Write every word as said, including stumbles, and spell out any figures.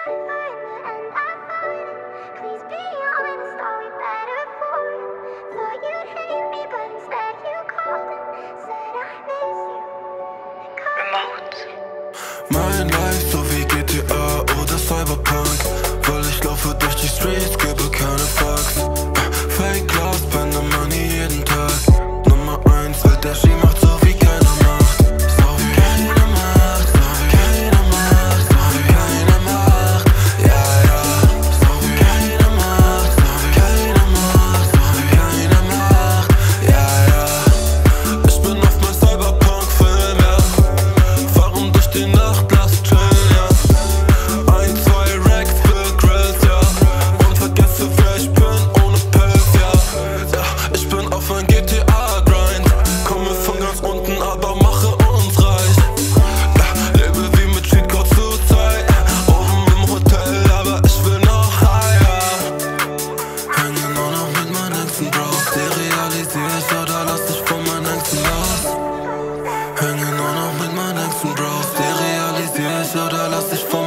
Mein Life so wie G T A oder Cyberpunk, weil ich laufe durch die Streets, gebe keine Fucks. Fake Love, spende Money jeden Tag. Nummer eins, weil der Ski macht so wie keiner macht. So wie keiner macht, so wie keiner macht, so wie keiner macht. Ja, ja, so wie keiner macht, so wie keiner macht, so wie keiner macht. Ja, ja, ich bin auf mein Cyberpunk-Film, ja. Fahren durch die Nacht, lass chillen, ja. Ein, zwei Racks für Grills, ja. Und vergesse, wer ich bin ohne Pilz, ja. Ja, ich bin auf ein G T A-Grind. Komme von ganz unten, aber mache uns reich. Ja, lebe wie mit Cheatcode zur Zeit. Oben im Hotel, aber ich will noch higher. Hänge nur noch mit meinen Ängsten, Bros. Derealisier ich oder lass dich von meinen Ängsten los? Hänge nur noch mit meinen Ängsten, Bros. Derealisier ich oder lass dich von